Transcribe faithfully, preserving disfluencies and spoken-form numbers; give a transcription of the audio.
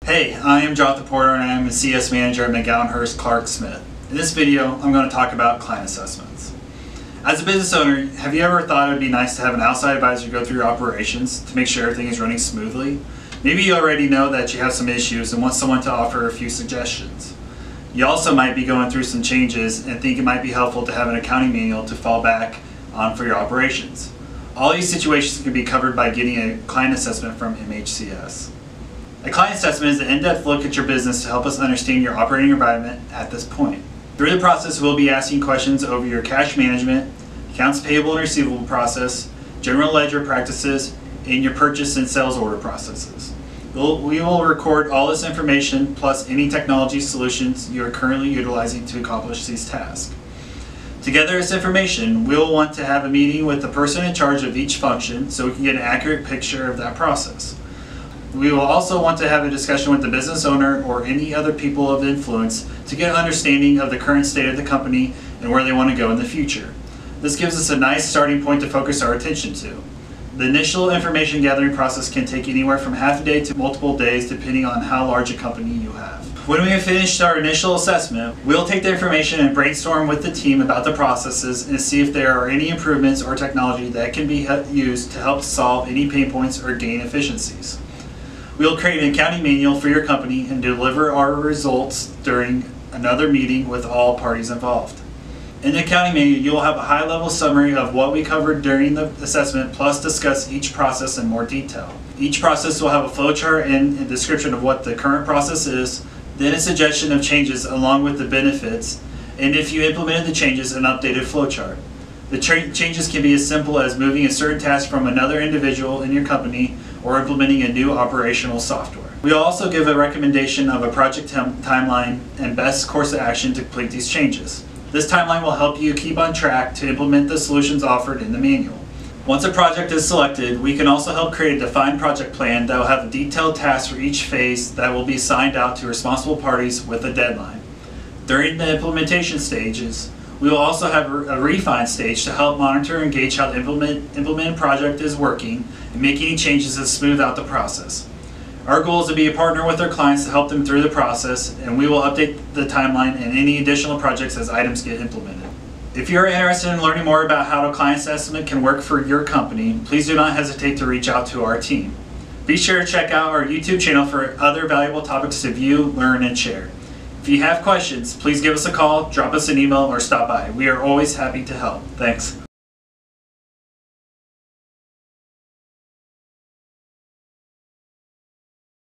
Hey, I am Jonathan Porter and I am a C A S Manager at McGowan Hurst Clark Smith. In this video, I'm going to talk about client assessments. As a business owner, have you ever thought it would be nice to have an outside advisor go through your operations to make sure everything is running smoothly? Maybe you already know that you have some issues and want someone to offer a few suggestions. You also might be going through some changes and think it might be helpful to have an accounting manual to fall back on for your operations. All these situations can be covered by getting a client assessment from M H C S. A client assessment is an in-depth look at your business to help us understand your operating environment at this point. Through the process, we'll be asking questions over your cash management, accounts payable and receivable process, general ledger practices, and your purchase and sales order processes. We'll, we will record all this information plus any technology solutions you are currently utilizing to accomplish these tasks. To gather this information, we'll want to have a meeting with the person in charge of each function so we can get an accurate picture of that process. We will also want to have a discussion with the business owner or any other people of influence to get an understanding of the current state of the company and where they want to go in the future. This gives us a nice starting point to focus our attention to. The initial information gathering process can take anywhere from half a day to multiple days depending on how large a company you have. When we have finished our initial assessment, we'll take the information and brainstorm with the team about the processes and see if there are any improvements or technology that can be used to help solve any pain points or gain efficiencies. We'll create an accounting manual for your company and deliver our results during another meeting with all parties involved. In the accounting manual, you'll have a high-level summary of what we covered during the assessment, plus discuss each process in more detail. Each process will have a flowchart and a description of what the current process is, then a suggestion of changes along with the benefits, and if you implemented the changes, an updated flowchart. The changes can be as simple as moving a certain task from another individual in your company or implementing a new operational software. We'll also give a recommendation of a project timeline and best course of action to complete these changes. This timeline will help you keep on track to implement the solutions offered in the manual. Once a project is selected, we can also help create a defined project plan that will have detailed tasks for each phase that will be assigned out to responsible parties with a deadline. During the implementation stages, we will also have a refine stage to help monitor and gauge how the implement, implemented project is working and make any changes to smooth out the process. Our goal is to be a partner with our clients to help them through the process, and we will update the timeline and any additional projects as items get implemented. If you're interested in learning more about how a client assessment can work for your company, please do not hesitate to reach out to our team. Be sure to check out our YouTube channel for other valuable topics to view, learn, and share. If you have questions, please give us a call, drop us an email, or stop by. We are always happy to help. Thanks.